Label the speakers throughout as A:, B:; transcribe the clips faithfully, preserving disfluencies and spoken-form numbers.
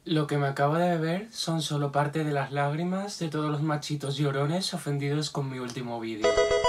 A: Lo que me acabo de beber son solo parte de las lágrimas de todos los machitos llorones ofendidos con mi último vídeo.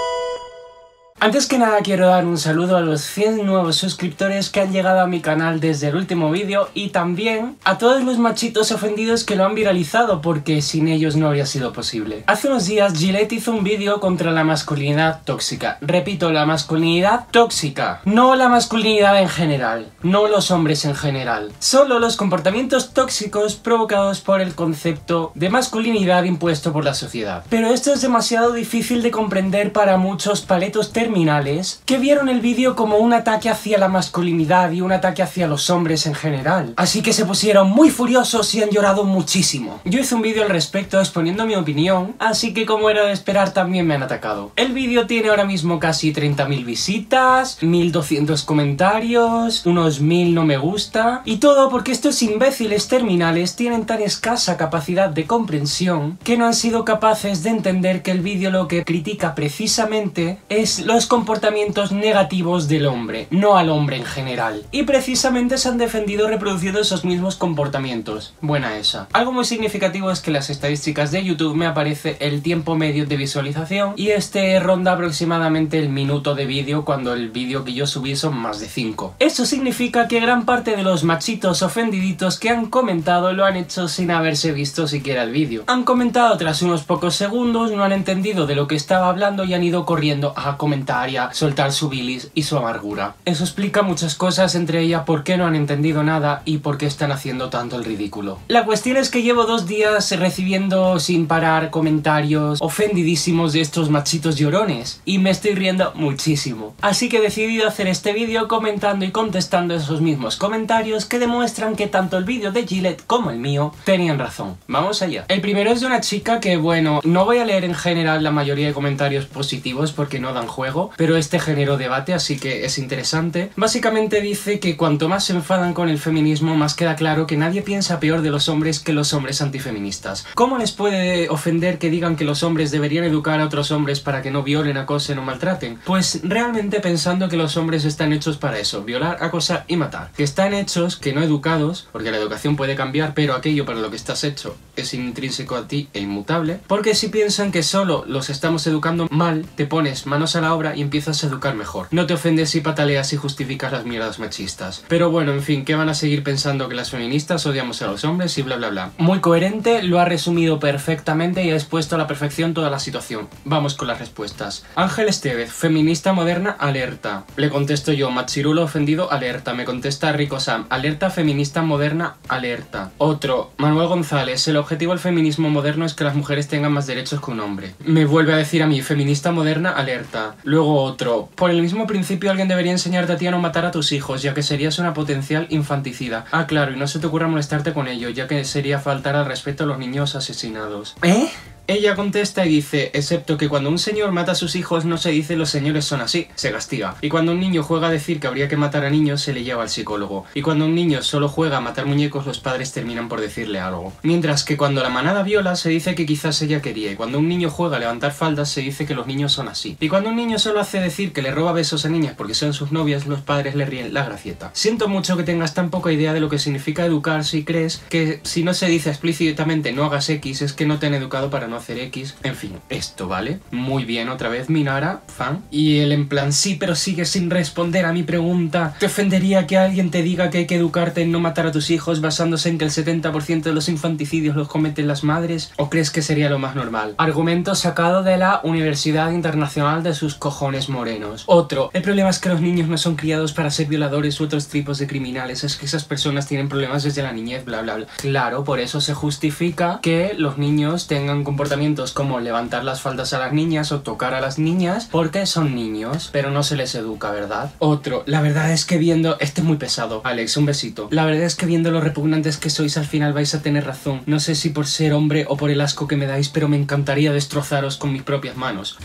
A: Antes que nada quiero dar un saludo a los cien nuevos suscriptores que han llegado a mi canal desde el último vídeo y también a todos los machitos ofendidos que lo han viralizado porque sin ellos no habría sido posible. Hace unos días Gillette hizo un vídeo contra la masculinidad tóxica. Repito, la masculinidad tóxica, no la masculinidad en general, no los hombres en general. Solo los comportamientos tóxicos provocados por el concepto de masculinidad impuesto por la sociedad. Pero esto es demasiado difícil de comprender para muchos paletos terminales que vieron el vídeo como un ataque hacia la masculinidad y un ataque hacia los hombres en general. Así que se pusieron muy furiosos y han llorado muchísimo. Yo hice un vídeo al respecto exponiendo mi opinión, así que como era de esperar también me han atacado. El vídeo tiene ahora mismo casi treinta mil visitas, mil doscientos comentarios, unos mil no me gusta, y todo porque estos imbéciles terminales tienen tan escasa capacidad de comprensión que no han sido capaces de entender que el vídeo lo que critica precisamente es lo los comportamientos negativos del hombre, no al hombre en general. Y precisamente se han defendido reproduciendo esos mismos comportamientos. Buena esa. Algo muy significativo es que las estadísticas de YouTube me aparece el tiempo medio de visualización y este ronda aproximadamente el minuto de vídeo cuando el vídeo que yo subí son más de cinco. Eso significa que gran parte de los machitos ofendiditos que han comentado lo han hecho sin haberse visto siquiera el vídeo. Han comentado tras unos pocos segundos, no han entendido de lo que estaba hablando y han ido corriendo a comentar y a soltar su bilis y su amargura. Eso explica muchas cosas, entre ellas por qué no han entendido nada y por qué están haciendo tanto el ridículo. La cuestión es que llevo dos días recibiendo sin parar comentarios ofendidísimos de estos machitos llorones y me estoy riendo muchísimo. Así que he decidido hacer este vídeo comentando y contestando esos mismos comentarios que demuestran que tanto el vídeo de Gillette como el mío tenían razón. Vamos allá. El primero es de una chica que, bueno, no voy a leer en general la mayoría de comentarios positivos porque no dan juego, pero este generó debate, así que es interesante. Básicamente dice que cuanto más se enfadan con el feminismo, más queda claro que nadie piensa peor de los hombres que los hombres antifeministas. ¿Cómo les puede ofender que digan que los hombres deberían educar a otros hombres para que no violen, acosen o maltraten? Pues realmente pensando que los hombres están hechos para eso, violar, acosar y matar. Que están hechos, que no educados, porque la educación puede cambiar, pero aquello para lo que estás hecho es intrínseco a ti e inmutable. Porque si piensan que solo los estamos educando mal, te pones manos a la obra y empiezas a educar mejor. No te ofendes y pataleas y justificas las mierdas machistas. Pero bueno, en fin, ¿qué van a seguir pensando? Que las feministas odiamos a los hombres y bla bla bla. Muy coherente, lo ha resumido perfectamente y ha expuesto a la perfección toda la situación. Vamos con las respuestas. Ángel Estevez, feminista moderna, alerta. Le contesto yo, machirulo ofendido, alerta. Me contesta Rico Sam, alerta feminista moderna, alerta. Otro, Manuel González, el objetivo del feminismo moderno es que las mujeres tengan más derechos que un hombre. Me vuelve a decir a mí, feminista moderna, alerta. Luego otro, por el mismo principio alguien debería enseñarte a ti a no matar a tus hijos, ya que serías una potencial infanticida. Ah, claro, y no se te ocurra molestarte con ello, ya que sería faltar al respeto a los niños asesinados. ¿Eh? Ella contesta y dice, excepto que cuando un señor mata a sus hijos no se dice los señores son así, se castiga. Y cuando un niño juega a decir que habría que matar a niños se le lleva al psicólogo. Y cuando un niño solo juega a matar muñecos los padres terminan por decirle algo. Mientras que cuando la manada viola se dice que quizás ella quería. Y cuando un niño juega a levantar faldas se dice que los niños son así. Y cuando un niño solo hace decir que le roba besos a niñas porque son sus novias, los padres le ríen la gracieta. Siento mucho que tengas tan poca idea de lo que significa educar si crees que si no se dice explícitamente no hagas X es que no te han educado para no hacer X. En fin, esto, ¿vale? Muy bien, otra vez Minara, fan. Y él en plan, sí, pero sigue sin responder a mi pregunta. ¿Te ofendería que alguien te diga que hay que educarte en no matar a tus hijos basándose en que el setenta por ciento de los infanticidios los cometen las madres? ¿O crees que sería lo más normal? Argumento sacado de la Universidad Internacional de sus cojones morenos. Otro, el problema es que los niños no son criados para ser violadores u otros tipos de criminales. Es que esas personas tienen problemas desde la niñez, bla, bla, bla. Claro, por eso se justifica que los niños tengan comportamientos como levantar las faldas a las niñas o tocar a las niñas porque son niños, pero no se les educa, ¿verdad? Otro, la verdad es que viendo... Este es muy pesado. Alex, un besito. La verdad es que viendo lo repugnantes que sois al final vais a tener razón. No sé si por ser hombre o por el asco que me dais, pero me encantaría destrozaros con mis propias manos.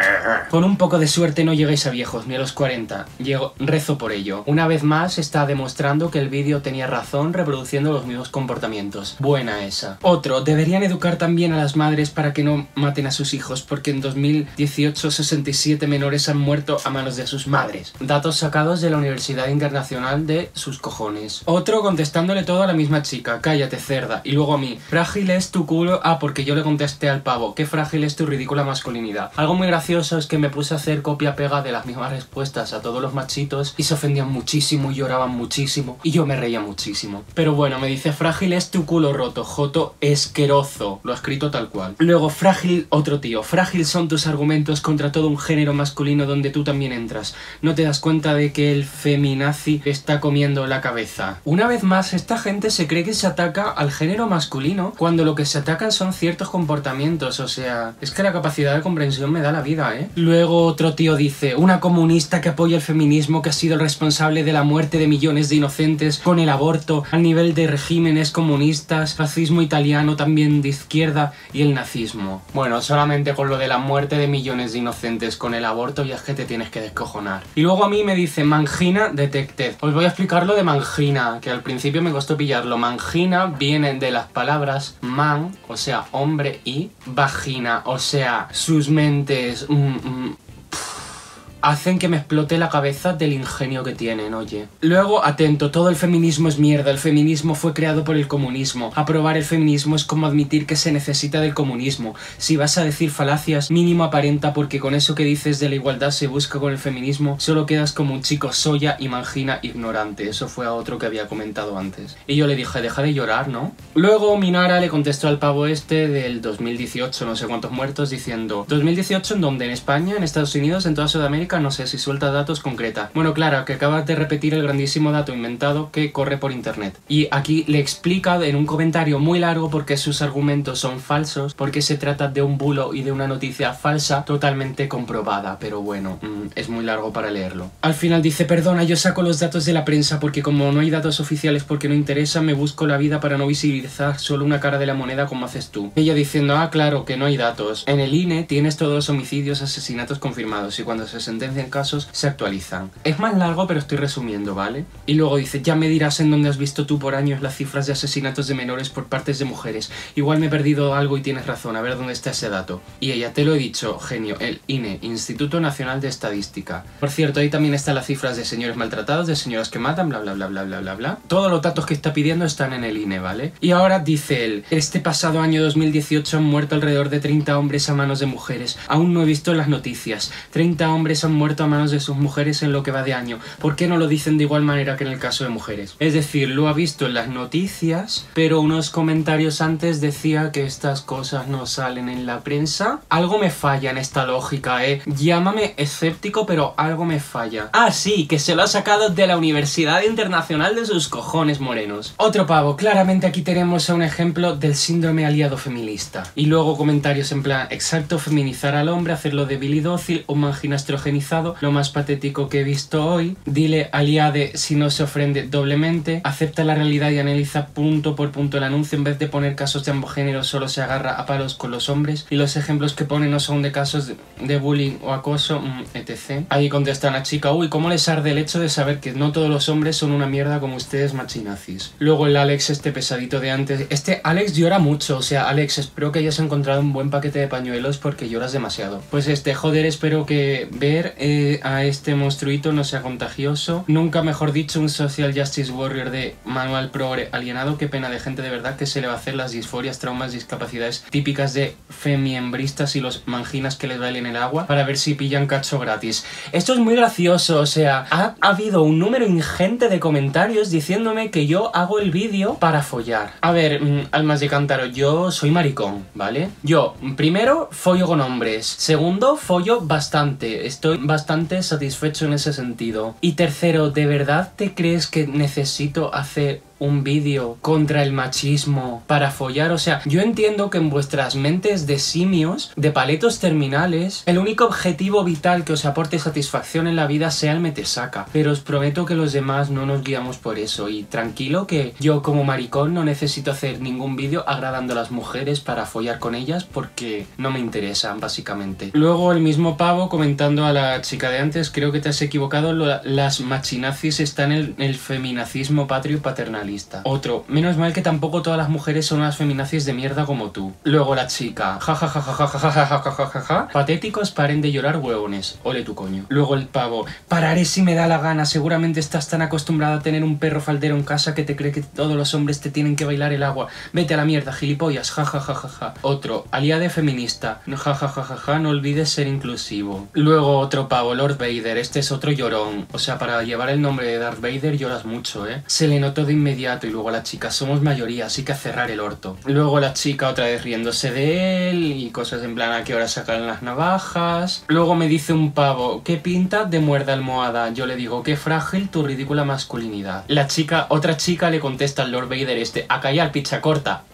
A: Con un poco de suerte no llegáis a viejos, ni a los cuarenta. Llego... Rezo por ello. Una vez más está demostrando que el vídeo tenía razón reproduciendo los mismos comportamientos. Buena esa. Otro, deberían educar también a las madres para que no maten a sus hijos, porque en dos mil dieciocho sesenta y siete menores han muerto a manos de sus madres. Datos sacados de la Universidad Internacional de sus cojones. Otro contestándole todo a la misma chica, cállate cerda, y luego a mí, frágil es tu culo, ah, porque yo le contesté al pavo, qué frágil es tu ridícula masculinidad. Algo muy gracioso es que me puse a hacer copia-pega de las mismas respuestas a todos los machitos y se ofendían muchísimo y lloraban muchísimo y yo me reía muchísimo. Pero bueno, me dice, frágil es tu culo roto, joto esquerozo, lo ha escrito tal cual. Luego, frágil, otro tío, frágil son tus argumentos contra todo un género masculino donde tú también entras. No te das cuenta de que el feminazi está comiendo la cabeza. Una vez más, esta gente se cree que se ataca al género masculino cuando lo que se atacan son ciertos comportamientos, o sea, es que la capacidad de comprensión me da la vida, ¿eh? Luego otro tío dice, una comunista que apoya el feminismo, que ha sido el responsable de la muerte de millones de inocentes con el aborto, al nivel de regímenes comunistas, fascismo italiano también de izquierda y el nazismo. Bueno, solamente con lo de la muerte de millones de inocentes con el aborto ya es que te tienes que descojonar. Y luego a mí me dice, Mangina Detected. Os voy a explicar lo de mangina, que al principio me costó pillarlo. Mangina viene de las palabras man, o sea, hombre, y vagina, o sea, sus mentes... Mm, mm, hacen que me explote la cabeza del ingenio que tienen, oye. Luego, atento, todo el feminismo es mierda, el feminismo fue creado por el comunismo. Aprobar el feminismo es como admitir que se necesita del comunismo. Si vas a decir falacias, mínimo aparenta, porque con eso que dices de la igualdad se busca con el feminismo, solo quedas como un chico soya y mangina ignorante. Eso fue a otro que había comentado antes. Y yo le dije, deja de llorar, ¿no? Luego Minara le contestó al pavo este del dos mil dieciocho, no sé cuántos muertos, diciendo, ¿dos mil dieciocho en dónde? ¿En España? ¿En Estados Unidos? ¿En toda Sudamérica? No sé si suelta datos concreta. Bueno, claro, que acabas de repetir el grandísimo dato inventado que corre por internet. Y aquí le explica en un comentario muy largo por qué sus argumentos son falsos, porque se trata de un bulo y de una noticia falsa totalmente comprobada. Pero bueno, mmm, es muy largo para leerlo. Al final dice, perdona, yo saco los datos de la prensa porque como no hay datos oficiales porque no interesa, me busco la vida para no visibilizar solo una cara de la moneda como haces tú. Ella diciendo, ah, claro, que no hay datos. En el I N E tienes todos los homicidios, asesinatos confirmados y cuando se sentencian casos se actualizan. Es más largo pero estoy resumiendo, ¿vale? Y luego dice, ya me dirás en dónde has visto tú por años las cifras de asesinatos de menores por partes de mujeres. Igual me he perdido algo y tienes razón, a ver dónde está ese dato. Y ella, te lo he dicho, genio, el I N E, Instituto Nacional de Estadística. Por cierto, ahí también están las cifras de señores maltratados, de señoras que matan, bla bla bla bla bla bla bla. Todos los datos que está pidiendo están en el I N E, ¿vale? Y ahora dice él, este pasado año dos mil dieciocho han muerto alrededor de treinta hombres a manos de mujeres. Aún no he visto las noticias. treinta hombres han muerto a manos de sus mujeres en lo que va de año. ¿Por qué no lo dicen de igual manera que en el caso de mujeres? Es decir, lo ha visto en las noticias, pero unos comentarios antes decía que estas cosas no salen en la prensa. Algo me falla en esta lógica, ¿eh? Llámame escéptico, pero algo me falla. Ah, sí, que se lo ha sacado de la Universidad Internacional de sus cojones morenos. Otro pavo, claramente aquí tenemos a un ejemplo del síndrome aliado feminista. Y luego comentarios en plan, exacto, feminizar al hombre, hacerlo débil y dócil, un mangina estrogenizado, lo más patético que he visto hoy. Dile aliade si no se ofende doblemente. Acepta la realidad y analiza punto por punto el anuncio. En vez de poner casos de ambos géneros, solo se agarra a palos con los hombres. Y los ejemplos que pone no son de casos de, de bullying o acoso, mm, etcétera. Ahí contesta una chica, uy, ¿cómo les arde el hecho de saber que no todos los hombres son una mierda como ustedes machinazis? Luego el Alex, este pesadito de antes. Este Alex llora mucho. O sea, Alex, espero que hayas encontrado un buen paquete de pañuelos porque lloras demasiado. Pues este, joder, espero que ver eh, a este monstruito no sea contagioso. Nunca mejor dicho, un social justice warrior de manual progre alienado. Qué pena de gente de verdad, que se le va a hacer las disforias, traumas, discapacidades típicas de femiembristas y los manginas que les bailen el agua para ver si pillan cacho gratis. Esto es muy gracioso, o sea, ha, ha habido un número ingente de comentarios diciéndome que yo hago el vídeo para follar. A ver, mmm, almas de cántaro, yo soy maricón, ¿vale? Yo, primero, follo con hombres. Segundo, follo bastante. Estoy bastante satisfecho en ese sentido. Y tercero, ¿de verdad te crees que necesito hacer un vídeo contra el machismo para follar? O sea, yo entiendo que en vuestras mentes de simios, de paletos terminales, el único objetivo vital que os aporte satisfacción en la vida sea el metesaca, pero os prometo que los demás no nos guiamos por eso. Y tranquilo que yo como maricón no necesito hacer ningún vídeo agradando a las mujeres para follar con ellas porque no me interesan, básicamente. Luego el mismo pavo comentando a la chica de antes, creo que te has equivocado, lo, las machinazis están en el, el feminacismo patrio paternal. lista. Otro, menos mal que tampoco todas las mujeres son unas feminazis de mierda como tú. Luego la chica, jajajajajajajajajajaja, patéticos, paren de llorar, huevones, ole tu coño. Luego el pavo, pararé si me da la gana, seguramente estás tan acostumbrada a tener un perro faldero en casa que te cree que todos los hombres te tienen que bailar el agua, vete a la mierda, gilipollas, jajajajaja. Otro, aliade feminista, jajajajaja, no olvides ser inclusivo. Luego otro pavo, Lord Vader, este es otro llorón, o sea, para llevar el nombre de Darth Vader lloras mucho, ¿eh? Se le notó de inmediato. Y luego la chica, somos mayoría, así que a cerrar el orto. Luego la chica otra vez riéndose de él y cosas en plan, a qué hora sacan las navajas. Luego me dice un pavo, ¿qué pinta de muerda almohada? Yo le digo, qué frágil tu ridícula masculinidad. La chica, otra chica le contesta al Lord Vader este, a callar, picha corta.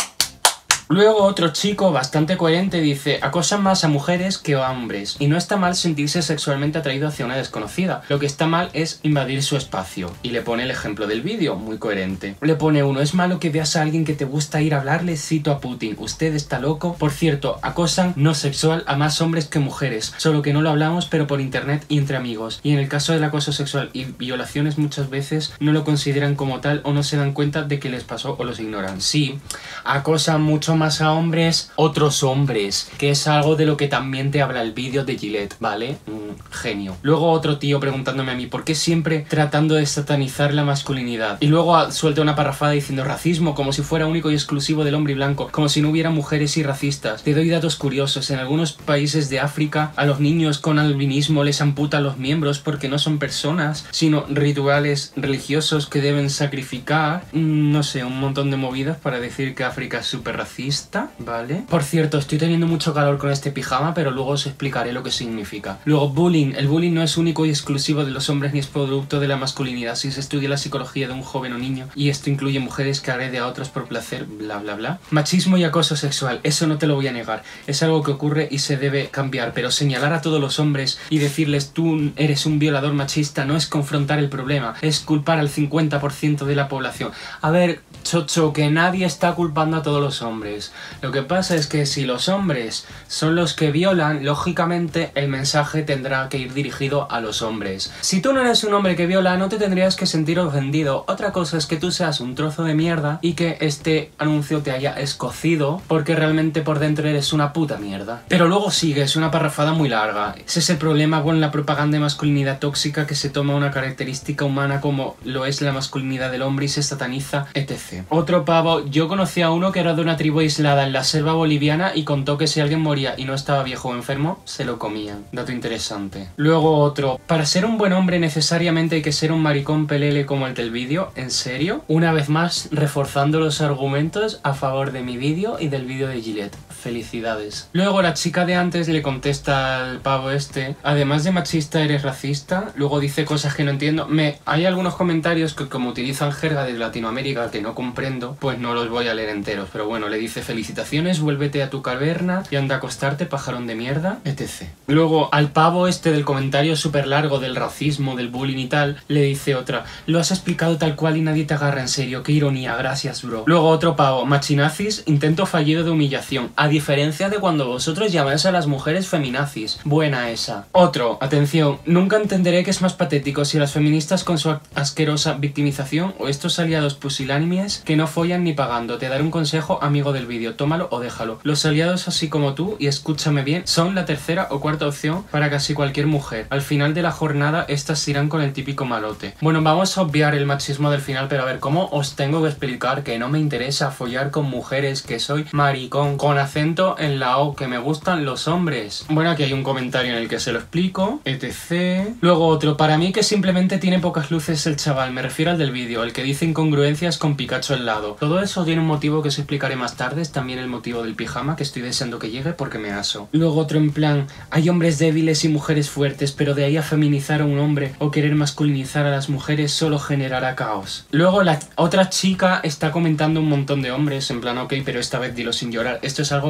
A: Luego otro chico bastante coherente dice, acosan más a mujeres que a hombres, y no está mal sentirse sexualmente atraído hacia una desconocida, lo que está mal es invadir su espacio. Y le pone el ejemplo del vídeo, muy coherente. Le pone uno, es malo que veas a alguien que te gusta ir a hablarle, cito a Putin, usted está loco. Por cierto, acosan no sexual a más hombres que mujeres, solo que no lo hablamos pero por internet y entre amigos. Y en el caso del acoso sexual y violaciones muchas veces no lo consideran como tal o no se dan cuenta de que les pasó o los ignoran. Sí, acosan mucho más más a hombres, otros hombres, que es algo de lo que también te habla el vídeo de Gillette, ¿vale? Mm, genio. Luego otro tío preguntándome a mí, ¿por qué siempre tratando de satanizar la masculinidad? Y luego suelta una parrafada diciendo racismo, como si fuera único y exclusivo del hombre blanco, como si no hubiera mujeres y racistas. Te doy datos curiosos, en algunos países de África a los niños con albinismo les amputan los miembros porque no son personas, sino rituales religiosos que deben sacrificar. Mm, no sé, un montón de movidas para decir que África es súper racista. ¿Vale? Por cierto, estoy teniendo mucho calor con este pijama, pero luego os explicaré lo que significa. Luego, bullying. El bullying no es único y exclusivo de los hombres ni es producto de la masculinidad. Si se estudia la psicología de un joven o niño, y esto incluye mujeres que agrede a otros por placer, bla bla bla. Machismo y acoso sexual. Eso no te lo voy a negar. Es algo que ocurre y se debe cambiar, pero señalar a todos los hombres y decirles tú eres un violador machista no es confrontar el problema, es culpar al cincuenta por ciento de la población. A ver, chocho, que nadie está culpando a todos los hombres. Lo que pasa es que si los hombres son los que violan, lógicamente el mensaje tendrá que ir dirigido a los hombres. Si tú no eres un hombre que viola, no te tendrías que sentir ofendido. Otra cosa es que tú seas un trozo de mierda y que este anuncio te haya escocido porque realmente por dentro eres una puta mierda. Pero luego sigue, es una parrafada muy larga. Ese es el problema con la propaganda de masculinidad tóxica, que se toma una característica humana como lo es la masculinidad del hombre y se sataniza, etcétera. Otro pavo, yo conocí a uno que era de una tribu aislada en la selva boliviana y contó que si alguien moría y no estaba viejo o enfermo, se lo comían. Dato interesante. Luego otro, para ser un buen hombre necesariamente hay que ser un maricón pelele como el del vídeo. ¿En serio? Una vez más, reforzando los argumentos a favor de mi vídeo y del vídeo de Gillette. Felicidades. Luego la chica de antes le contesta al pavo este, además de machista eres racista. Luego dice cosas que no entiendo. Me, hay algunos comentarios que como utilizan jerga de Latinoamérica que no comprendo, pues no los voy a leer enteros. Pero bueno, le dice felicitaciones, vuélvete a tu caverna y anda a acostarte, pajarón de mierda, etcétera. Luego al pavo este del comentario súper largo del racismo, del bullying y tal, le dice otra, lo has explicado tal cual y nadie te agarra en serio, qué ironía, gracias bro. Luego otro pavo, machinazis, intento fallido de humillación, a diferencia de cuando vosotros llamáis a las mujeres feminazis. Buena esa. Otro, atención, nunca entenderé que es más patético si las feministas con su asquerosa victimización o estos aliados pusilánimes que no follan ni pagando. Te daré un consejo, amigo del vídeo, tómalo o déjalo. Los aliados así como tú, y escúchame bien, son la tercera o cuarta opción para casi cualquier mujer. Al final de la jornada, estas irán con el típico malote. Bueno, vamos a obviar el machismo del final, pero a ver, ¿cómo os tengo que explicar que no me interesa follar con mujeres, que soy maricón, con acento en la O, que me gustan los hombres? Bueno, aquí hay un comentario en el que se lo explico, etcétera. Luego otro, para mí que simplemente tiene pocas luces el chaval, me refiero al del vídeo, el que dice incongruencias con Pikachu al lado. Todo eso tiene un motivo que os explicaré más tarde, es también el motivo del pijama, que estoy deseando que llegue porque me aso. Luego otro en plan, hay hombres débiles y mujeres fuertes, pero de ahí a feminizar a un hombre o querer masculinizar a las mujeres solo generará caos. Luego la otra chica está comentando un montón de hombres, en plan, ok, pero esta vez dilo sin llorar. Esto es algo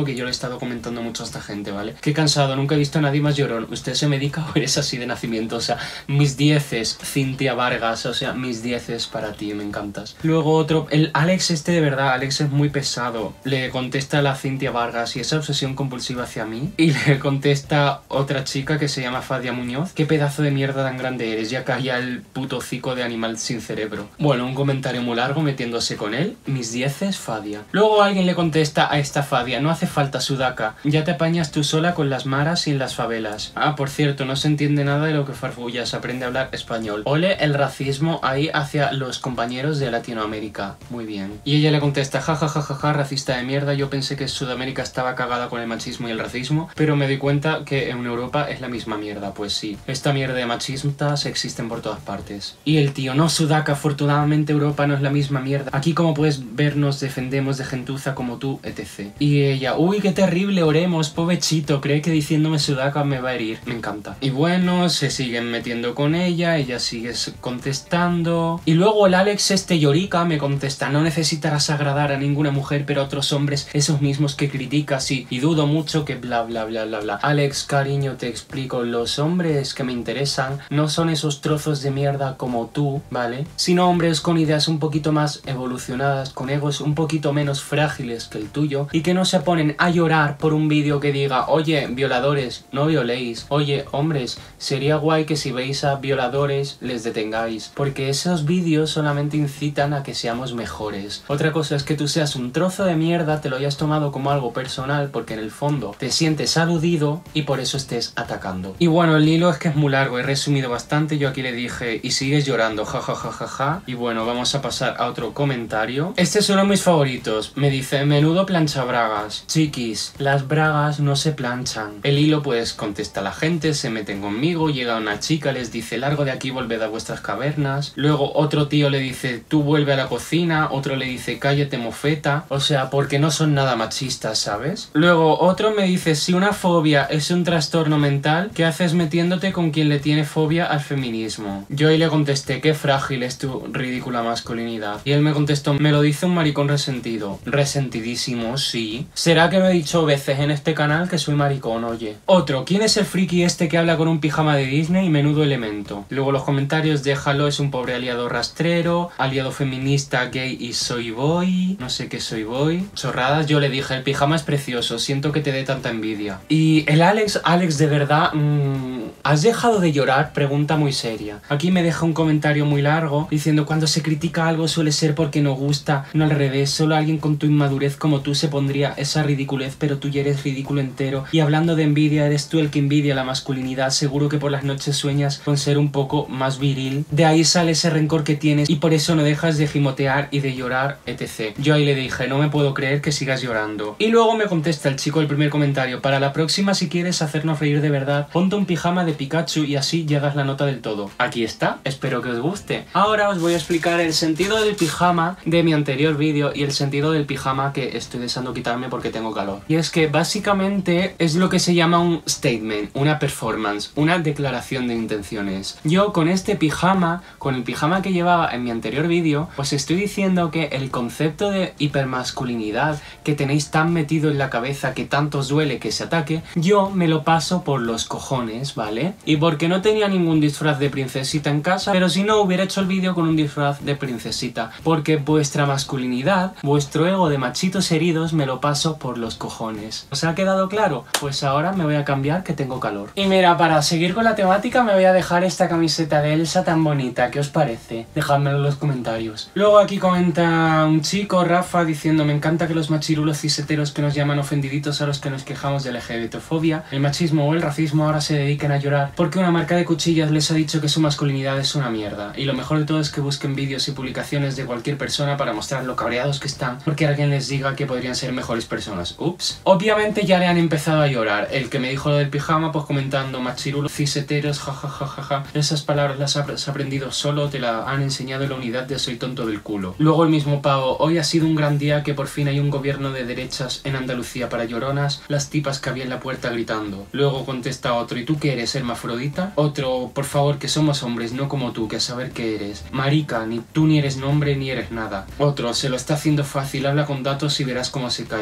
A: algo que yo le he estado comentando mucho a esta gente, ¿vale? Qué cansado, nunca he visto a nadie más llorón. ¿Usted se medica o eres así de nacimiento? O sea, mis dieces, Cintia Vargas, o sea, mis dieces para ti, me encantas. Luego otro, el Alex este de verdad, Alex es muy pesado. Le contesta a la Cintia Vargas y esa obsesión compulsiva hacia mí. Y le contesta otra chica que se llama Fadia Muñoz. Qué pedazo de mierda tan grande eres, ya calla el puto hocico de animal sin cerebro. Bueno, un comentario muy largo metiéndose con él. Mis dieces, Fadia. Luego alguien le contesta a esta Fadia, no hace falta sudaca, ya te apañas tú sola con las maras y en las favelas. Ah, por cierto, no se entiende nada de lo que farfullas, aprende a hablar español. Ole el racismo ahí hacia los compañeros de Latinoamérica. Muy bien. Y ella le contesta, jajajajaja, ja, ja, ja, racista de mierda, yo pensé que Sudamérica estaba cagada con el machismo y el racismo, pero me di cuenta que en Europa es la misma mierda. Pues sí, esta mierda de machistas existen por todas partes. Y el tío, no sudaca, afortunadamente Europa no es la misma mierda. Aquí como puedes ver nos defendemos de gentuza como tú, etcétera. Y ella, uy, qué terrible, oremos, pobrecito, cree que diciéndome sudaca me va a herir. Me encanta. Y bueno, se siguen metiendo con ella, ella sigue contestando. Y luego el Alex este llorica me contesta, no necesitarás agradar a ninguna mujer, pero a otros hombres, esos mismos que criticas y, y dudo mucho que bla bla bla bla bla. Alex, cariño, te explico, los hombres que me interesan no son esos trozos de mierda como tú, ¿vale? Sino hombres con ideas un poquito más evolucionadas, con egos un poquito menos frágiles que el tuyo y que no se ponen a llorar por un vídeo que diga, oye, violadores, no violéis, oye, hombres, sería guay que si veis a violadores les detengáis, porque esos vídeos solamente incitan a que seamos mejores. Otra cosa es que tú seas un trozo de mierda, te lo hayas tomado como algo personal porque en el fondo te sientes aludido y por eso estés atacando. Y bueno, el hilo es que es muy largo, he resumido bastante, yo aquí le dije, y sigues llorando, jajajajaja, ja, ja, ja. Y bueno, vamos a pasar a otro comentario. Este es uno de mis favoritos, me dice, menudo plancha bragas. Chiquis, las bragas no se planchan. El hilo pues contesta a la gente, se meten conmigo, llega una chica, les dice, largo de aquí, volved a vuestras cavernas. Luego otro tío le dice, tú vuelve a la cocina, otro le dice, cállate mofeta. O sea, porque no son nada machistas, ¿sabes? Luego otro me dice, si una fobia es un trastorno mental, ¿qué haces metiéndote con quien le tiene fobia al feminismo? Yo ahí le contesté, qué frágil es tu ridícula masculinidad. Y él me contestó, me lo dice un maricón resentido. Resentidísimo, sí. ¿Será que lo he dicho veces en este canal que soy maricón, oye? Otro, ¿quién es el friki este que habla con un pijama de Disney y menudo elemento? Luego los comentarios, déjalo, es un pobre aliado rastrero, aliado feminista, gay y soy boy, no sé qué soy boy. Chorradas, yo le dije, el pijama es precioso, siento que te dé tanta envidia. Y el Alex, Alex de verdad, mmm, ¿has dejado de llorar? Pregunta muy seria. Aquí me deja un comentario muy largo diciendo, cuando se critica algo suele ser porque no gusta, no al revés, solo alguien con tu inmadurez como tú se pondría esa ridiculez, pero tú ya eres ridículo entero. Y hablando de envidia, eres tú el que envidia la masculinidad, seguro que por las noches sueñas con ser un poco más viril. De ahí sale ese rencor que tienes y por eso no dejas de gimotear y de llorar, etcétera. Yo ahí le dije, no me puedo creer que sigas llorando. Y luego me contesta el chico el primer comentario, para la próxima si quieres hacernos reír de verdad, ponte un pijama de Pikachu y así llegas la nota del todo. Aquí está, espero que os guste. Ahora os voy a explicar el sentido del pijama de mi anterior vídeo y el sentido del pijama que estoy deseando quitarme porque tengo calor. Y es que básicamente es lo que se llama un statement, una performance, una declaración de intenciones. Yo con este pijama, con el pijama que llevaba en mi anterior vídeo, pues estoy diciendo que el concepto de hipermasculinidad que tenéis tan metido en la cabeza que tanto os duele que se ataque, yo me lo paso por los cojones, ¿vale? Y porque no tenía ningún disfraz de princesita en casa, pero si no hubiera hecho el vídeo con un disfraz de princesita, porque vuestra masculinidad, vuestro ego de machitos heridos me lo paso por los cojones. ¿Os ha quedado claro? Pues ahora me voy a cambiar que tengo calor. Y mira, para seguir con la temática me voy a dejar esta camiseta de Elsa tan bonita, ¿qué os parece? Dejádmelo en los comentarios. Luego aquí comenta un chico, Rafa, diciendo, me encanta que los machirulos ciseteros que nos llaman ofendiditos a los que nos quejamos de la LGBTfobia, el machismo o el racismo ahora se dediquen a llorar porque una marca de cuchillas les ha dicho que su masculinidad es una mierda. Y lo mejor de todo es que busquen vídeos y publicaciones de cualquier persona para mostrar lo cabreados que están porque alguien les diga que podrían ser mejores personas. Ups. Obviamente ya le han empezado a llorar. El que me dijo lo del pijama, pues comentando, machirulos ciseteros, jajajajaja. Ja, ja, ja. Esas palabras las has aprendido solo, te la han enseñado en la unidad de soy tonto del culo. Luego el mismo pavo, hoy ha sido un gran día que por fin hay un gobierno de derechas en Andalucía para lloronas, las tipas que había en la puerta gritando. Luego contesta otro, ¿y tú qué eres, hermafrodita? Otro, por favor, que somos hombres, no como tú, que a saber qué eres. Marica, ni tú ni eres nombre ni eres nada. Otro, se lo está haciendo fácil, habla con datos y verás cómo se calla. ¿Qué?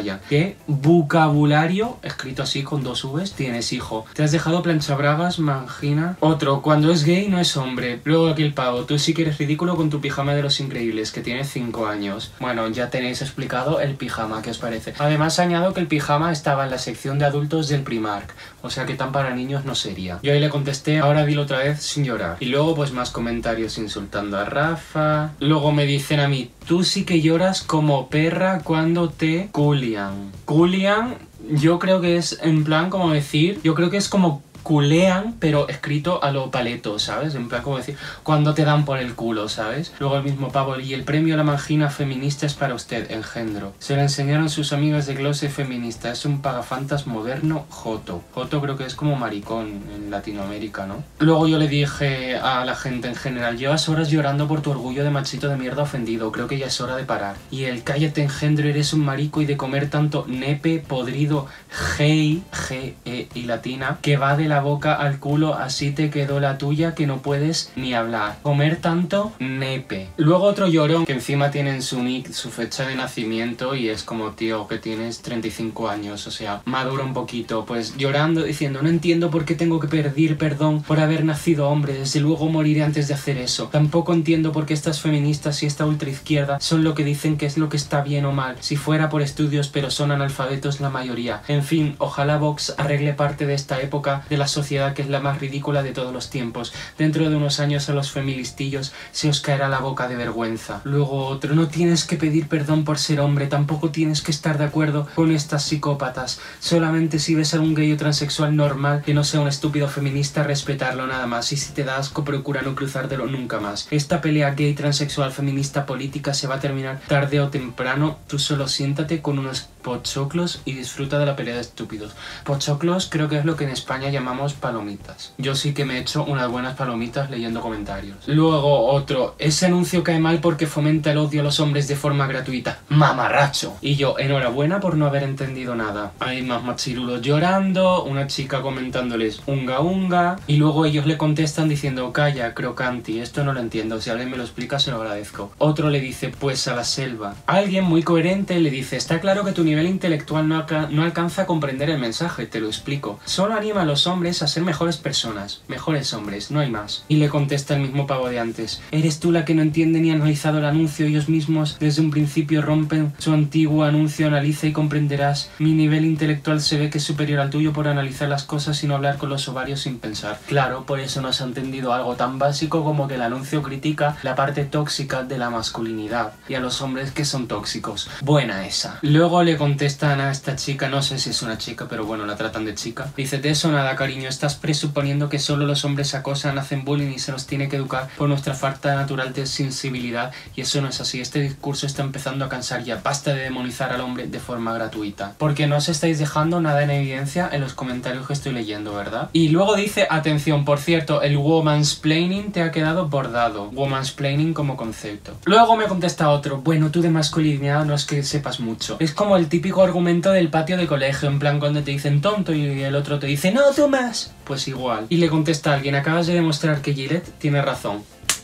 A: ¿Qué vocabulario, escrito así con dos V's, tienes, hijo? Te has dejado planchabragas, mangina. Otro, cuando es gay no es hombre. Luego aquí el pavo, tú sí que eres ridículo con tu pijama de Los Increíbles, que tiene cinco años. Bueno, ya tenéis explicado el pijama, ¿qué os parece? Además añado que el pijama estaba en la sección de adultos del Primark, o sea que tan para niños no sería. Yo ahí le contesté, ahora dilo otra vez sin llorar. Y luego pues más comentarios insultando a Rafa. Luego me dicen a mí, tú sí que lloras como perra cuando te culian. Culian, yo creo que es en plan como decir, yo creo que es como culean, pero escrito a lo paleto, ¿sabes? En plan como decir, cuando te dan por el culo, ¿sabes? Luego el mismo pavo, y el premio a la mangina feminista es para usted, engendro. Se lo enseñaron sus amigas de clase feminista, es un pagafantas moderno joto. Joto creo que es como maricón en Latinoamérica, ¿no? Luego yo le dije a la gente en general, llevas horas llorando por tu orgullo de machito de mierda ofendido, creo que ya es hora de parar. Y el cállate engendro, eres un marico y de comer tanto nepe podrido, gay, G, E y latina, que va de la boca al culo, así te quedó la tuya que no puedes ni hablar. Comer tanto, nepe. Luego otro llorón que encima tiene en su nick su fecha de nacimiento y es como, tío, que tienes treinta y cinco años, o sea, madura un poquito. Pues llorando, diciendo, no entiendo por qué tengo que pedir perdón por haber nacido hombre, desde luego moriré antes de hacer eso. Tampoco entiendo por qué estas feministas y esta ultraizquierda son lo que dicen que es lo que está bien o mal, si fuera por estudios, pero son analfabetos la mayoría. En fin, ojalá Vox arregle parte de esta época de la sociedad que es la más ridícula de todos los tiempos. Dentro de unos años a los feministillos se os caerá la boca de vergüenza. Luego otro, no tienes que pedir perdón por ser hombre, tampoco tienes que estar de acuerdo con estas psicópatas. Solamente si ves a un gay o transexual normal que no sea un estúpido feminista, respetarlo nada más. Y si te da asco, procura no cruzártelo nunca más. Esta pelea gay, transexual, feminista, política se va a terminar tarde o temprano. Tú solo siéntate con unos pochoclos y disfruta de la pelea de estúpidos. Pochoclos creo que es lo que en España llamamos palomitas. Yo sí que me he hecho unas buenas palomitas leyendo comentarios. Luego otro, ese anuncio cae mal porque fomenta el odio a los hombres de forma gratuita. Mamarracho. Y yo, enhorabuena por no haber entendido nada. Hay más machirulos llorando, una chica comentándoles unga unga, y luego ellos le contestan diciendo, calla, crocanti, esto no lo entiendo, si alguien me lo explica se lo agradezco. Otro le dice, pues a la selva. Alguien muy coherente le dice, está claro que tu nivel intelectual no, alca no alcanza a comprender el mensaje, te lo explico. Solo anima a los hombres a ser mejores personas, mejores hombres, no hay más. Y le contesta el mismo pavo de antes, eres tú la que no entiende ni ha analizado el anuncio, ellos mismos desde un principio rompen su antiguo anuncio, analiza y comprenderás. Mi nivel intelectual se ve que es superior al tuyo por analizar las cosas y no hablar con los ovarios sin pensar. Claro, por eso no se ha entendido algo tan básico como que el anuncio critica la parte tóxica de la masculinidad y a los hombres que son tóxicos. Buena esa. Luego le contestan a esta chica, no sé si es una chica, pero bueno, la tratan de chica. Dice, de eso nada, cariño, estás presuponiendo que solo los hombres acosan, hacen bullying y se nos tiene que educar por nuestra falta natural de sensibilidad, y eso no es así. Este discurso está empezando a cansar ya. Basta de demonizar al hombre de forma gratuita. Porque no os estáis dejando nada en evidencia en los comentarios que estoy leyendo, ¿verdad? Y luego dice, atención, por cierto, el womansplaining te ha quedado bordado. Womansplaining como concepto. Luego me contesta otro, bueno, tú de masculinidad no es que sepas mucho. Es como el típico argumento del patio de colegio, en plan cuando te dicen tonto y el otro te dice, no, tú más. Pues igual. Y le contesta a alguien, acabas de demostrar que Gillette tiene razón.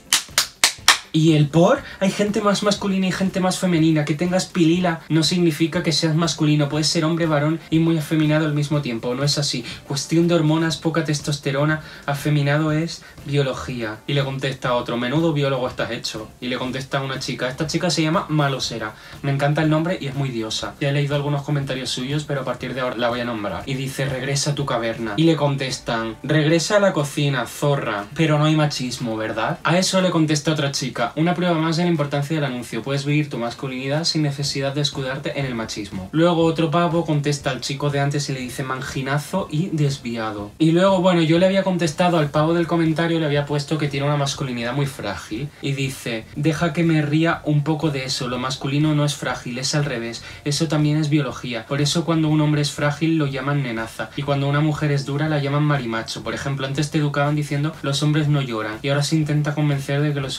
A: ¿Y el por? Hay gente más masculina y gente más femenina. Que tengas pilila no significa que seas masculino. Puedes ser hombre, varón y muy afeminado al mismo tiempo. No es así. Cuestión de hormonas, poca testosterona. Afeminado es biología. Y le contesta a otro, menudo biólogo estás hecho. Y le contesta a una chica. Esta chica se llama Malosera. Me encanta el nombre y es muy diosa. Ya he leído algunos comentarios suyos, pero a partir de ahora la voy a nombrar. Y dice, regresa a tu caverna. Y le contestan, regresa a la cocina, zorra. Pero no hay machismo, ¿verdad? A eso le contesta otra chica. Una prueba más de la importancia del anuncio. Puedes vivir tu masculinidad sin necesidad de escudarte en el machismo. Luego otro pavo contesta al chico de antes y le dice manginazo y desviado. Y luego, bueno, yo le había contestado al pavo del comentario, le había puesto que tiene una masculinidad muy frágil. Y dice, deja que me ría un poco de eso. Lo masculino no es frágil, es al revés. Eso también es biología. Por eso cuando un hombre es frágil lo llaman nenaza. Y cuando una mujer es dura la llaman marimacho. Por ejemplo, antes te educaban diciendo los hombres no lloran. Y ahora se intenta convencer de que los hombres también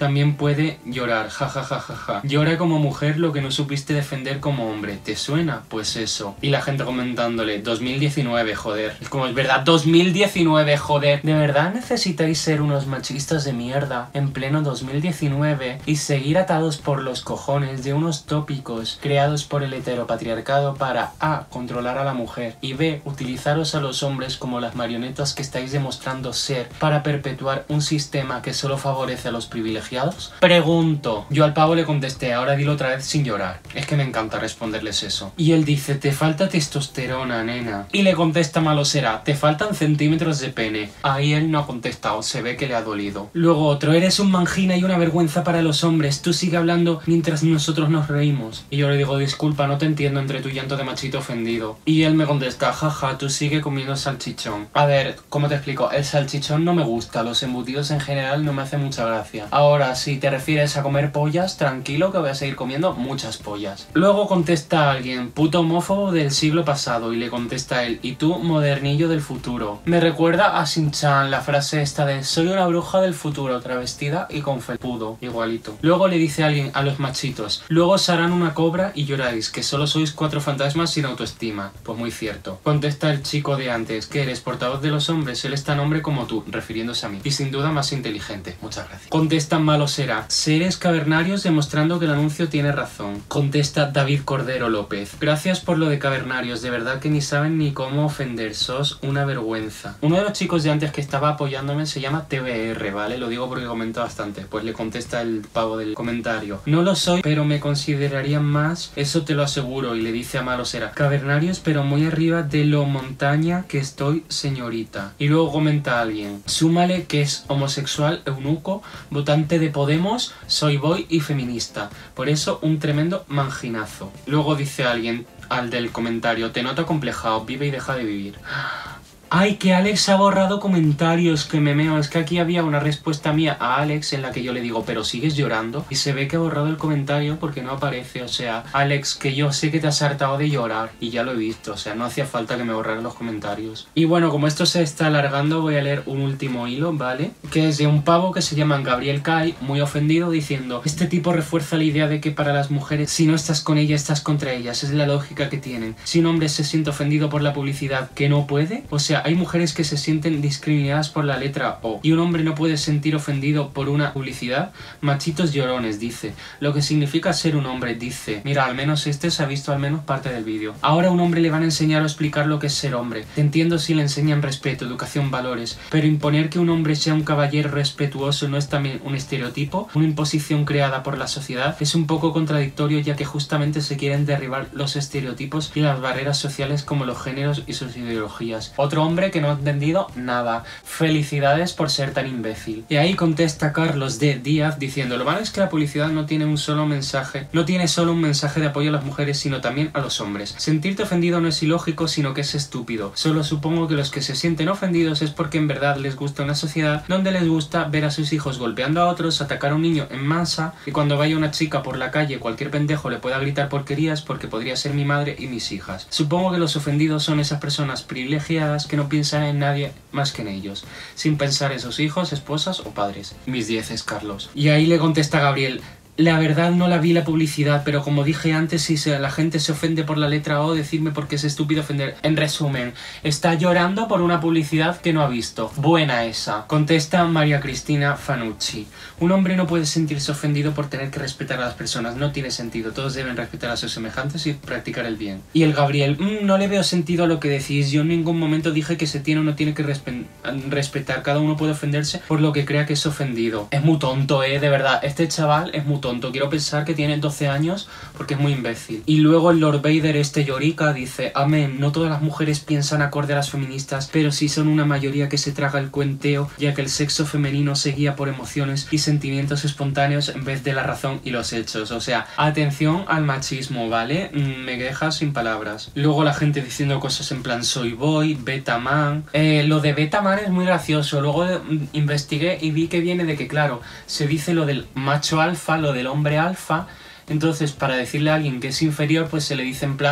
A: también puede llorar, jajajajaja. Ja, ja, ja, ja. Llora como mujer lo que no supiste defender como hombre. ¿Te suena? Pues eso. Y la gente comentándole, dos mil diecinueve, joder. Es como, es verdad, dos mil diecinueve, joder. ¿De verdad necesitáis ser unos machistas de mierda en pleno dos mil diecinueve y seguir atados por los cojones de unos tópicos creados por el heteropatriarcado para A. controlar a la mujer y B. utilizaros a los hombres como las marionetas que estáis demostrando ser para perpetuar un sistema que solo favorece a los privilegiados? Pregunto. Yo al pavo le contesté, ahora dilo otra vez sin llorar. Es que me encanta responderles eso. Y él dice, te falta testosterona, nena. Y le contesta Malosera, te faltan centímetros de pene. Ahí él no ha contestado, se ve que le ha dolido. Luego otro, eres un mangina y una vergüenza para los hombres. Tú sigue hablando mientras nosotros nos reímos. Y yo le digo, disculpa, no te entiendo entre tu llanto de machito ofendido. Y él me contesta, jaja, tú sigue comiendo salchichón. A ver, ¿cómo te explico? El salchichón no me gusta, los embutidos en general no me hacen mucha gracia. Ahora, si te refieres a comer pollas, tranquilo que voy a seguir comiendo muchas pollas. Luego contesta alguien, puto homófobo del siglo pasado, y le contesta él, y tú, modernillo del futuro. Me recuerda a Shin-chan la frase esta de, soy una bruja del futuro, travestida y con felpudo, igualito. Luego le dice alguien a los machitos, luego os harán una cobra y lloráis, que solo sois cuatro fantasmas sin autoestima. Pues muy cierto. Contesta el chico de antes, que eres portavoz de los hombres, él es tan hombre como tú, refiriéndose a mí, y sin duda más inteligente. Muchas gracias. Contesta Malosera, seres cavernarios demostrando que el anuncio tiene razón. Contesta David Cordero López, gracias por lo de cavernarios, de verdad que ni saben ni cómo ofender, sos una vergüenza. Uno de los chicos de antes que estaba apoyándome se llama T V R, ¿vale? Lo digo porque comento bastante. Pues le contesta el pavo del comentario, no lo soy, pero me considerarían más, eso te lo aseguro. Y le dice a Malosera, cavernarios pero muy arriba de lo montaña que estoy, señorita. Y luego comenta alguien, súmale que es homosexual, eunuco, votante de Podemos, soy boy y feminista, por eso un tremendo manginazo. Luego dice alguien al del comentario, te noto complejado, vive y deja de vivir. ¡Ay, que Alex ha borrado comentarios! ¡Que me meo! Es que aquí había una respuesta mía a Alex en la que yo le digo, ¿pero sigues llorando? Y se ve que ha borrado el comentario porque no aparece. O sea, Alex, que yo sé que te has hartado de llorar y ya lo he visto. O sea, no hacía falta que me borraran los comentarios. Y bueno, como esto se está alargando, voy a leer un último hilo, ¿vale? Que es de un pavo que se llama Gabriel Kai, muy ofendido, diciendo, este tipo refuerza la idea de que para las mujeres, si no estás con ella, estás contra ellas. Es la lógica que tienen. Si un hombre se siente ofendido por la publicidad que no puede, o sea, hay mujeres que se sienten discriminadas por la letra O y un hombre no puede sentir ofendido por una publicidad. Machitos llorones, dice. Lo que significa ser un hombre, dice. Mira, al menos este se ha visto al menos parte del vídeo. Ahora a un hombre le van a enseñar o explicar lo que es ser hombre. Te entiendo si le enseñan respeto, educación, valores, pero imponer que un hombre sea un caballero respetuoso no es también un estereotipo, una imposición creada por la sociedad. Es un poco contradictorio ya que justamente se quieren derribar los estereotipos y las barreras sociales como los géneros y sus ideologías. Otro hombre que no ha entendido nada. Felicidades por ser tan imbécil. Y ahí contesta Carlos de Díaz diciendo, lo malo es que la publicidad no tiene un solo mensaje, no tiene solo un mensaje de apoyo a las mujeres, sino también a los hombres. Sentirte ofendido no es ilógico, sino que es estúpido. Solo supongo que los que se sienten ofendidos es porque en verdad les gusta una sociedad donde les gusta ver a sus hijos golpeando a otros, atacar a un niño en masa, y cuando vaya una chica por la calle cualquier pendejo le pueda gritar porquerías porque podría ser mi madre y mis hijas. Supongo que los ofendidos son esas personas privilegiadas que no piensan en nadie más que en ellos, sin pensar en sus hijos, esposas o padres. Mis dieces, Carlos. Y ahí le contesta Gabriel, la verdad no la vi la publicidad, pero como dije antes, si se, la gente se ofende por la letra O, decidme por qué es estúpido ofender. En resumen, está llorando por una publicidad que no ha visto. Buena esa. Contesta María Cristina Fanucci. Un hombre no puede sentirse ofendido por tener que respetar a las personas. No tiene sentido. Todos deben respetar a sus semejantes y practicar el bien. Y el Gabriel, mmm, no le veo sentido a lo que decís. Yo en ningún momento dije que se tiene o no tiene que respe respetar. Cada uno puede ofenderse por lo que crea que es ofendido. Es muy tonto, eh, de verdad. Este chaval es muy tonto. Quiero pensar que tiene doce años porque es muy imbécil. Y luego el Lord Vader este Yorika dice, amén, no todas las mujeres piensan acorde a las feministas, pero sí son una mayoría que se traga el cuenteo, ya que el sexo femenino se guía por emociones y sentimientos espontáneos en vez de la razón y los hechos. O sea, atención al machismo, ¿vale? Me deja sin palabras. Luego la gente diciendo cosas en plan soy boy, beta man. Eh, lo de beta man es muy gracioso. Luego mm, investigué y vi que viene de que, claro, se dice lo del macho alfa, lo del hombre alfa. Entonces, para decirle a alguien que es inferior, pues se le dice en plan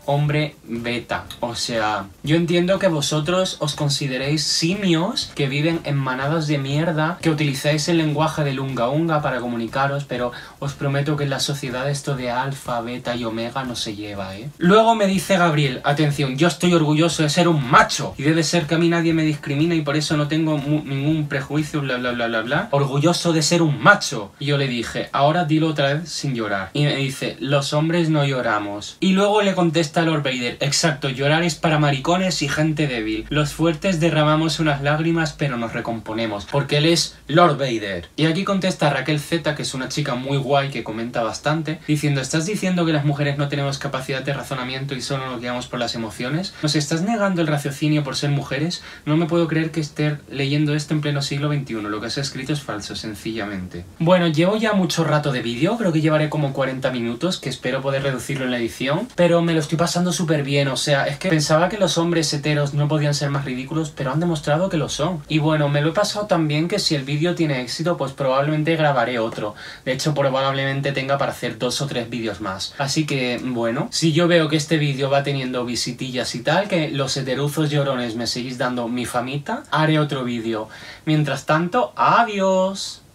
A: hombre beta. O sea, yo entiendo que vosotros os consideréis simios que viven en manadas de mierda, que utilizáis el lenguaje del unga unga para comunicaros, pero os prometo que en la sociedad esto de alfa, beta y omega no se lleva, ¿eh? Luego me dice Gabriel, atención, yo estoy orgulloso de ser un macho y debe ser que a mí nadie me discrimina y por eso no tengo ningún prejuicio, bla bla bla bla bla. Orgulloso de ser un macho. Y yo le dije, ahora dilo otra vez sin llorar. Y me dice, los hombres no lloramos. Y luego le contesta Lord Vader, exacto, llorar es para maricones y gente débil. Los fuertes derramamos unas lágrimas pero nos recomponemos, porque él es Lord Vader. Y aquí contesta Raquel Z, que es una chica muy guay que comenta bastante, diciendo, ¿estás diciendo que las mujeres no tenemos capacidad de razonamiento y solo nos guiamos por las emociones? ¿Nos estás negando el raciocinio por ser mujeres? No me puedo creer que esté leyendo esto en pleno siglo veintiuno. Lo que se ha escrito es falso, sencillamente. Bueno, llevo ya mucho rato de vídeo, creo que llevaré como cuarenta minutos, que espero poder reducirlo en la edición, pero me lo estoy pasando súper bien. O sea, es que pensaba que los hombres heteros no podían ser más ridículos, pero han demostrado que lo son. Y bueno, me lo he pasado tan bien que si el vídeo tiene éxito, pues probablemente grabaré otro. De hecho, probablemente tenga para hacer dos o tres vídeos más. Así que, bueno, si yo veo que este vídeo va teniendo visitillas y tal, que los heteruzos llorones me seguís dando mi famita, haré otro vídeo. Mientras tanto, adiós.